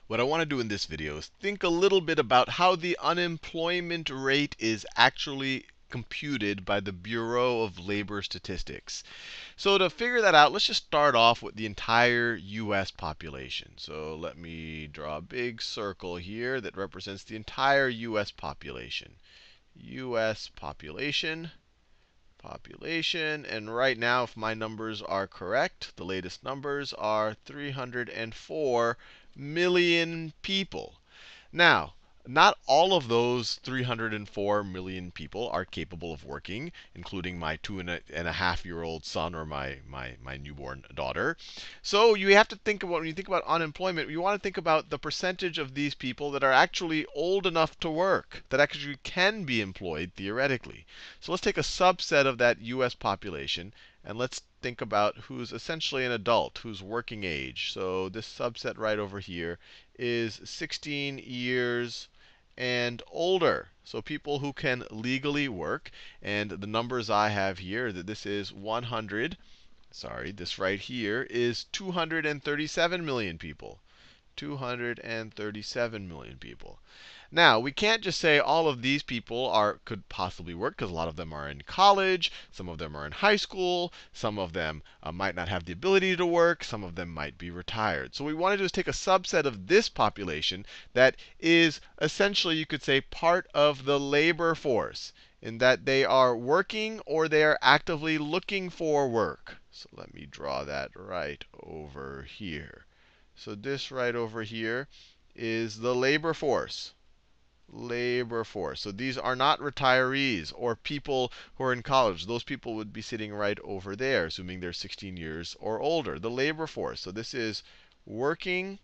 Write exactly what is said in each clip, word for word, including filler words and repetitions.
What I want to do in this video is think a little bit about how the unemployment rate is actually computed by the Bureau of Labor Statistics. So to figure that out, let's just start off with the entire U S population. So let me draw a big circle here that represents the entire U S population. U S population. Population, and right now, if my numbers are correct, the latest numbers are three hundred four million people. Now, not all of those three hundred four million people are capable of working, including my two and a, and a half year old son or my, my, my newborn daughter. So you have to think about, when you think about unemployment, you want to think about the percentage of these people that are actually old enough to work, that actually can be employed theoretically. So let's take a subset of that U S population, and let's think about who's essentially an adult, who's working age. So this subset right over here is sixteen years and older. So people who can legally work. And the numbers I have here, that this is one hundred. Sorry, this right here is two hundred thirty-seven million people. two hundred thirty-seven million people. Now, we can't just say all of these people are could possibly work, because a lot of them are in college, some of them are in high school, some of them uh, might not have the ability to work, some of them might be retired. So what we want to do is take a subset of this population that is essentially, you could say, part of the labor force, in that they are working or they are actively looking for work. So let me draw that right over here. So this right over here is the labor force. Labor force. So these are not retirees or people who are in college. Those people would be sitting right over there, assuming they're sixteen years or older. The labor force. So this is working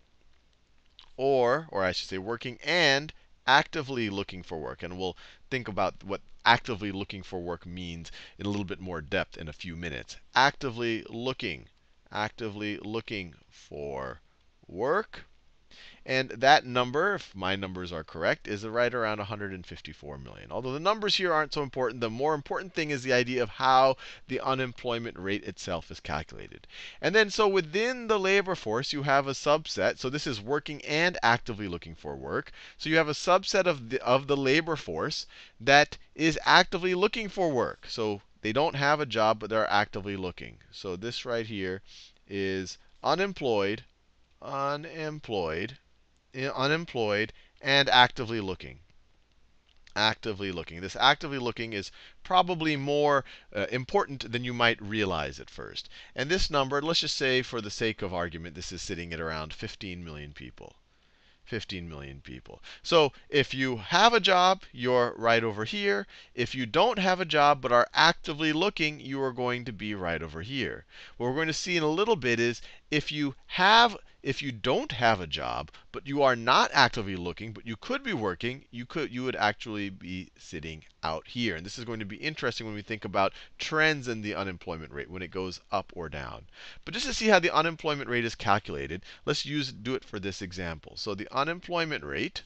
or, or I should say working and actively looking for work. And we'll think about what actively looking for work means in a little bit more depth in a few minutes. Actively looking. Actively looking for work. And that number, if my numbers are correct, is right around one hundred fifty-four million. Although the numbers here aren't so important, the more important thing is the idea of how the unemployment rate itself is calculated. And then, so within the labor force, you have a subset. So this is working and actively looking for work. So you have a subset of the, of the labor force that is actively looking for work. So they don't have a job, but they're actively looking. So this right here is unemployed, unemployed, unemployed, and actively looking. Actively looking. This actively looking is probably more uh, important than you might realize at first. And this number, let's just say for the sake of argument, this is sitting at around fifteen million people. fifteen million people. So if you have a job, you're right over here. If you don't have a job but are actively looking, you are going to be right over here. What we're going to see in a little bit is if you have if you don't have a job, but you are not actively looking, but you could be working, you could you would actually be sitting out here. And this is going to be interesting when we think about trends in the unemployment rate, when it goes up or down. But just to see how the unemployment rate is calculated, let's use do it for this example. So the unemployment rate,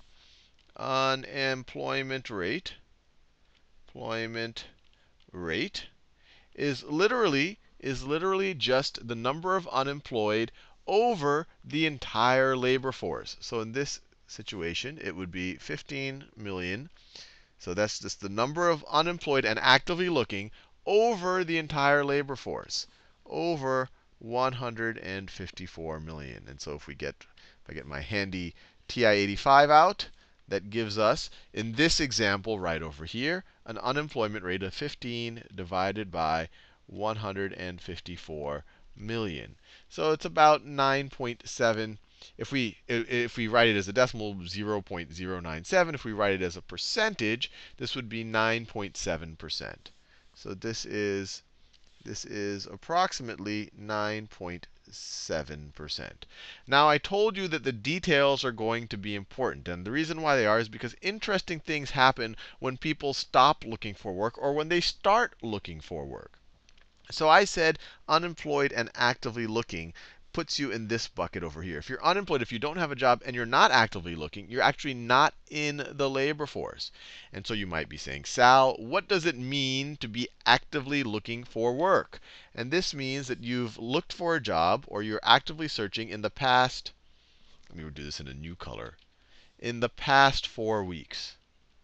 unemployment rate, employment rate is literally is literally just the number of unemployed over the entire labor force. So in this situation, it would be fifteen million. So that's just the number of unemployed and actively looking over the entire labor force, over one hundred fifty-four million. And so if we get, if I get my handy T I eighty-five out, that gives us, in this example right over here, an unemployment rate of fifteen divided by one hundred fifty-four million. So it's about nine point seven. If we if we write it as a decimal, zero point zero nine seven. If we write it as a percentage, this would be nine point seven percent. So this is this is approximately nine point seven percent. Now, I told you that the details are going to be important. And the reason why they are is because interesting things happen when people stop looking for work or when they start looking for work. So I said unemployed and actively looking puts you in this bucket over here. If you're unemployed, if you don't have a job and you're not actively looking, you're actually not in the labor force. And so you might be saying, Sal, what does it mean to be actively looking for work? And this means that you've looked for a job or you're actively searching in the past, let me do this in a new color. In the past four weeks.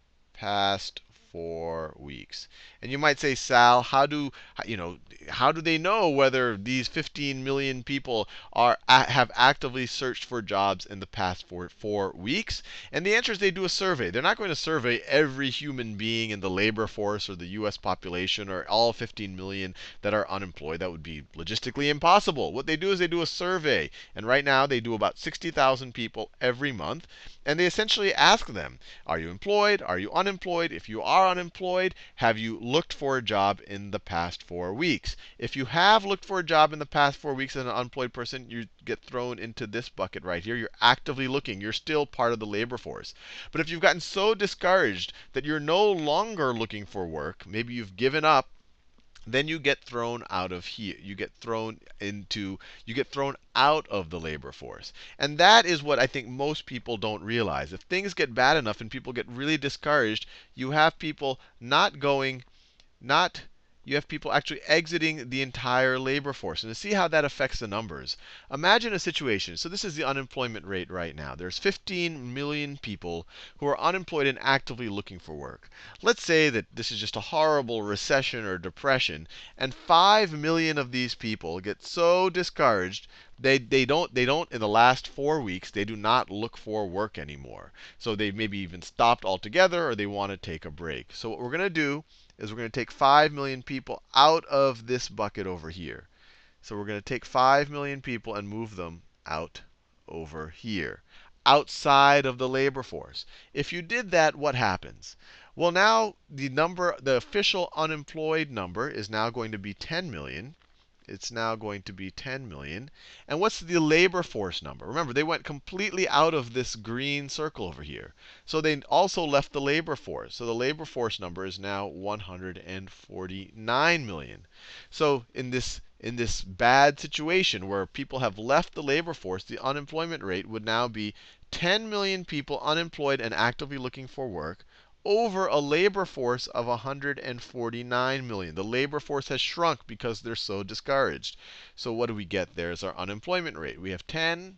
Past four weeks. And you might say, Sal, how do you know how do they know whether these fifteen million people are have actively searched for jobs in the past four, four weeks? And the answer is they do a survey. They're not going to survey every human being in the labor force or the U S population or all fifteen million that are unemployed. That would be logistically impossible. What they do is they do a survey. And right now they do about sixty thousand people every month. And they essentially ask them, are you employed? Are you unemployed? If you are unemployed, have you looked for a job in the past four weeks? If you have looked for a job in the past four weeks as an unemployed person, you get thrown into this bucket right here. You're actively looking. You're still part of the labor force. But if you've gotten so discouraged that you're no longer looking for work, maybe you've given up, then you get thrown out of here. You get thrown into, you get thrown out of the labor force. And that is what I think most people don't realize. If things get bad enough and people get really discouraged, you have people not going, not you have people actually exiting the entire labor force. And to see how that affects the numbers, imagine a situation. So this is the unemployment rate right now. There's fifteen million people who are unemployed and actively looking for work. Let's say that this is just a horrible recession or depression, and five million of these people get so discouraged they, they don't they don't in the last four weeks they do not look for work anymore. So they maybe even stopped altogether, or they want to take a break. So what we're going to do is we're going to take five million people out of this bucket over here. So we're going to take five million people and move them out over here, outside of the labor force. If you did that, what happens? Well, now the number, the official unemployed number is now going to be ten million. It's now going to be ten million. And what's the labor force number? Remember, they went completely out of this green circle over here. So they also left the labor force. So the labor force number is now one hundred forty-nine million. So in this in this bad situation where people have left the labor force, the unemployment rate would now be ten million people unemployed and actively looking for work over a labor force of one hundred forty-nine million. The labor force has shrunk because they're so discouraged. So what do we get there as our unemployment rate? We have ten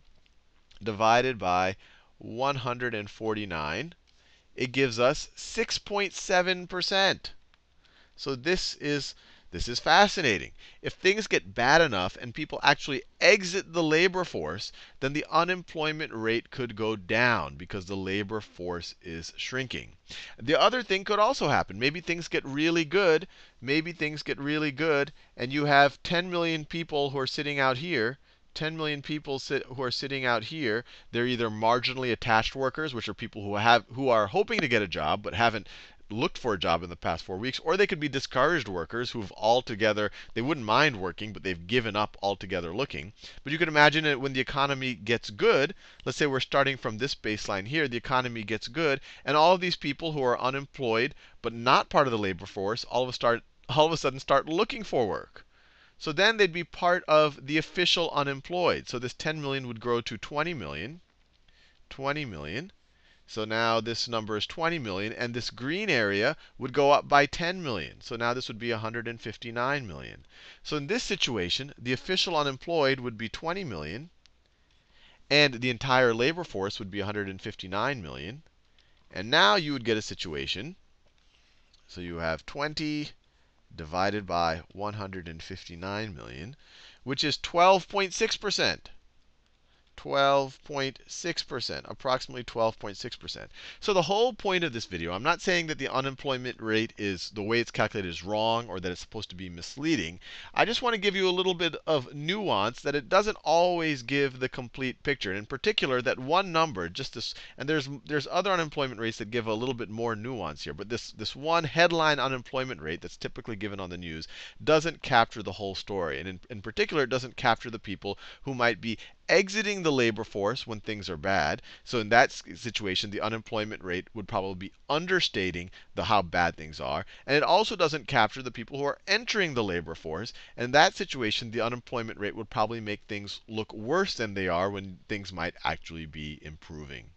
divided by one hundred forty-nine. It gives us six point seven percent. So this is this is fascinating. If things get bad enough and people actually exit the labor force, then the unemployment rate could go down because the labor force is shrinking. The other thing could also happen. Maybe things get really good. Maybe things get really good, and you have ten million people who are sitting out here. ten million people sit, who are sitting out here. They're either marginally attached workers, which are people who have who are hoping to get a job but haven't looked for a job in the past four weeks, or they could be discouraged workers who've altogether, they wouldn't mind working, but they've given up altogether looking. But you can imagine it when the economy gets good. Let's say we're starting from this baseline here. The economy gets good, and all of these people who are unemployed but not part of the labor force all of a start all of a sudden start looking for work. So then they'd be part of the official unemployed. So this ten million would grow to twenty million. twenty million. So now this number is twenty million, and this green area would go up by ten million. So now this would be one hundred fifty-nine million. So in this situation, the official unemployed would be twenty million, and the entire labor force would be one hundred fifty-nine million. And now you would get a situation. So you have twenty divided by one hundred fifty-nine million, which is twelve point six percent. twelve point six percent, approximately twelve point six percent. So the whole point of this video, I'm not saying that the unemployment rate is, the way it's calculated is wrong or that it's supposed to be misleading. I just want to give you a little bit of nuance that it doesn't always give the complete picture. In particular, that one number, just this, and there's there's other unemployment rates that give a little bit more nuance here, but this, this one headline unemployment rate that's typically given on the news doesn't capture the whole story. And in, in particular, it doesn't capture the people who might be exiting the labor force when things are bad. So in that situation, the unemployment rate would probably be understating the how bad things are. And it also doesn't capture the people who are entering the labor force. And in that situation, the unemployment rate would probably make things look worse than they are when things might actually be improving.